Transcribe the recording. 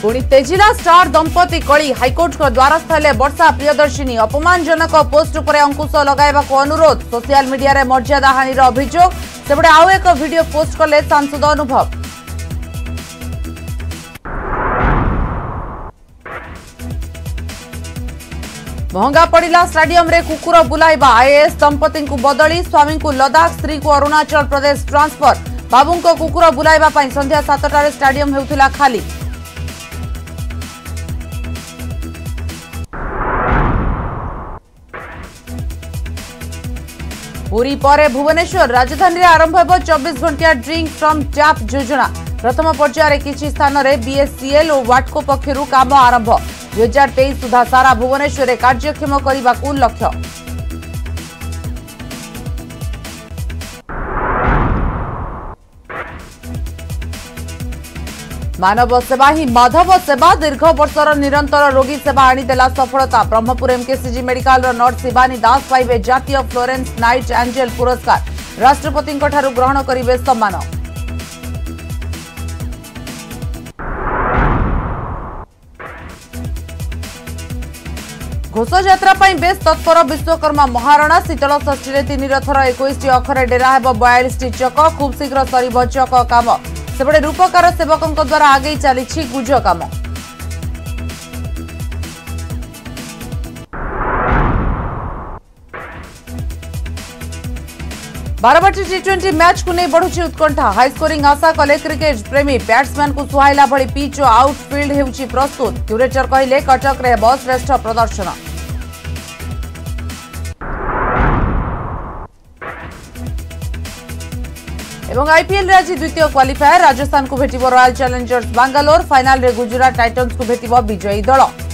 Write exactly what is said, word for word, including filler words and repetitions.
पुणी तेजिला स्टार दंपति कली हाइकोर्ट को द्वारस्थ हेले वर्षा प्रियदर्शिनी अपमानजनक पोस्ट पर अंकुश लगाइबा अनुरोध सोशल मीडिया रे मर्यादा हानिर अभियोग सेपटे आउ एक वीडियो पोस्ट कले सांसद अनुभव। महंगा पड़िला स्टेडियम रे कुकुर बुलाइबा आईएएस दंपति को बदली स्वामी को लदाख स्त्री को अरुणाचल प्रदेश ट्रांसफर बाबू को कुकुर बुलाइबा पई संध्या सातटा स्टेडियम हेउथिला खाली। पुरी परे भुवनेश्वर राजधानी आरंभ हो चौबीस घंटिया ड्रिंक फ्रॉम टैप योजना प्रथम पर्यायर किसी स्थान में बीएससीएल और वाटको पक्षर काम आरंभ दुई हजार तेईस सुधा सारा भुवनेश्वर कार्यक्षम करने को लक्ष्य। मानव सेवा ही माधव सेवा दीर्घ वर्षर निरंतर रोगी सेवा आनीदेला सफलता Brahmapur MKCG medical nurse Shivani Das पाइबे जातीय फ्लोरेंस नाइट एंजेल पुरस्कार राष्ट्रपति ग्रहण करेंगे सम्मान। घोषयात्रा बेस तत्पर विश्वकर्मा महारणा शीतल षष्ठी में तीन रथर इक्कीस अखरे डेरा हेब बयालीस चक खूब शीघ्र सर चक काम सेपटे रूपकार सेवकों द्वारा आगे चली गुज काम। बारवाटी टी ट्वेंटी मैच को नहीं बढ़ुची उत्कंठा हाई स्कोरिंग आशा कले क्रिकेट प्रेमी बैट्समैन को सुहाइला भली पिच और आउटफील्ड हेउची प्रस्तुत क्यूरेटर कहले कटक रे बस श्रेष्ठ प्रदर्शन। एवं आईपीएल आज द्वितीय क्वालिफायर राजस्थान को भेटिबो रॉयल चैलेंजर्स बेंगलोर फाइनल रे गुजरात टाइटन्स को भेटिबो विजयी दल।